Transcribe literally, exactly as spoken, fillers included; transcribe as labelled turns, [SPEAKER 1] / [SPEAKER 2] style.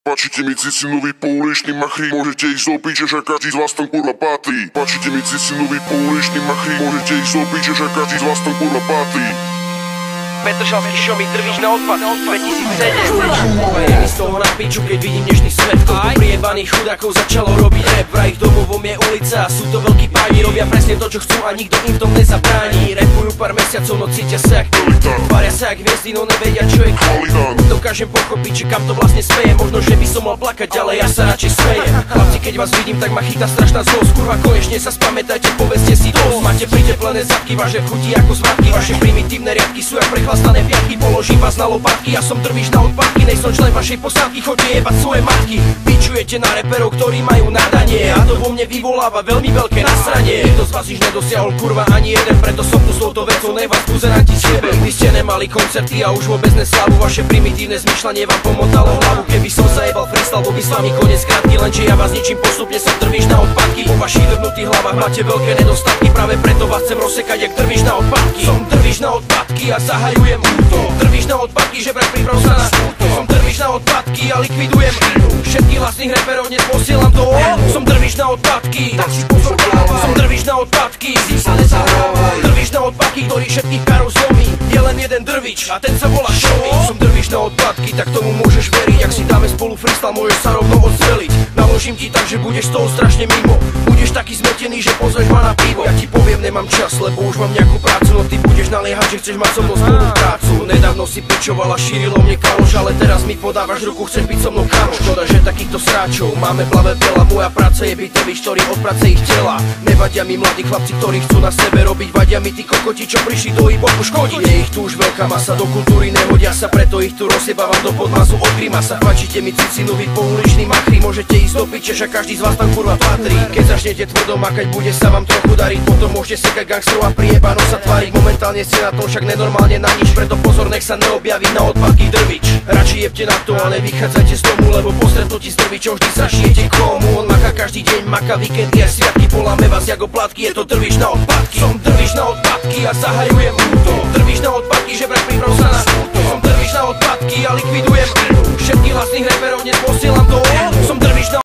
[SPEAKER 1] Páčite mi cicinoví pouliční machry, môžete ísť do piče, že každý z vás tam kurva patrí. Páčite mi cicinoví pouliční machry, môžete ísť do piče, že každý z vás tam kurva patrí.
[SPEAKER 2] Petržalský show mi drvíš na odpad dvetisícsedem. Je mi z toho na piču, keď vidím dnešný svet. Koľko priebaných chudákov začalo robiť rap. Vraj ich domovom je ulica a sú to veľkí páni. Robia presne to, čo chcú a nikto im v tom nezabráni. Rapujú pár mesiacov, no cítia sa jak Tolitan. Tvária sa jak hviezdy, no nevedia, čo je Tolitan. Dokážem pochopiť, že kam to vlastne smeje. Možno, že by som mal plakať, ale ja sa radšej smejem. Chlapci, keď vás vidím, tak ma chytá strašná zlosť. Kurva, konečne sa spamätajte, povedzte si dosť. Máte priteplené zadky, vaše chutí ako zvratky. Vaše primitívne riadky sú jak prechlastané piatky. Položím vás na lopatky, ja som drvíš na odpadky. Nejsom člen vašej posádky, chodte jebať svoje matky. Pičujete na reperov, ktorí majú nadanie, a to vo mne vyvoláva veľmi veľké nasranie. Nikto z vás již nedosiahol kurva ani jeden, preto som tu s touto vecou, ne vás buzeranti sebe. Nikdy ste nemali koncerty a už vôbec neslavu. Vaše primitívne zmyšľanie vám pomotalo hlavu. Keby som sa jebal freestyle, bol by s vami koniec krátky. Lenže ja vás ničím, postupne sa drvíš na odpadky. Po vašich drvnutých hlavách máte veľké nedostatky, práve preto vás chcem rozsekať, jak drvíš na odpadky. Som drvíš na odpadky a zahajujem útok. Drvíš na odpadky, že vraj priprav sa na skútok. Som drvíš na odpadky a likvidujem všetkých vlastných reperov, dnes posielam do ónu. Som drvíš na odpadky, tak si pozor dávaj. Som drvíš na odpadky, si sa nezahrávaj. Drvíš na odpadky, ktorý všetkých karov zlomí. Je len jeden drvič a ten sa volá Showy. Som drvíš na odpadky, tak tomu môžeš veriť. Ak si dáme spolu freestyle, môžeš sa rovno odsveliť. Naložím ti tak, že budeš z toho strašne mimo. Budeš taký zmetený, že pozveš ma na pivo. Ja ti poviem, nemám čas, lebo už mám nejakú prácu. No ty budeš naliehať, že chceš mať so mnou spoluprácu. Nedávno si pičovala, šírilo mne kaloš, ale teraz mi podávaš ruku, chceš byť so mnou kamoš. Škoda, že takýchto sráčov máme v hlave veľa. Moja práca je byť tevíš, ktorý od práce ich tela. Nevadia mi mladí chlapci, ktorí chcú na sebe robiť. Vadia mi tí kokoti, čo prišli do hip-hopu škodiť. Je ich tu už veľká masa, do kultúry nehodia sa, preto ich tu rozjebávam do podmazu od grimasa. Páčite mi cicinoví pouliční machry, môžete ísť do piče, že každý z vás tam kurva patrí. Keď začnete tvrdo makať, bude sa vám trochu dariť. Potom môžete sekať gangstrov a priebano sa tváriť. Momentálne ste na tom však nenormálne na nič, preto pozor, nech sa neobjaví na odpadky drvič. Radšej jebte na to a nevychádzajte z domu, lebo po stretnutí s drvičom vždy zašijete komu. On maká každý deň, maká víkendy a sviatky, voláme vás jak oplatky, je to drvič na odpadky. Som drvič na odpadky a zahajujem útok. Drvič na odpadky, že vraj priprav sa na skútok. Som drvič na odpadky a likvidujem všetkých vlastných reperov, dnes posielam do ónu. Som drvič na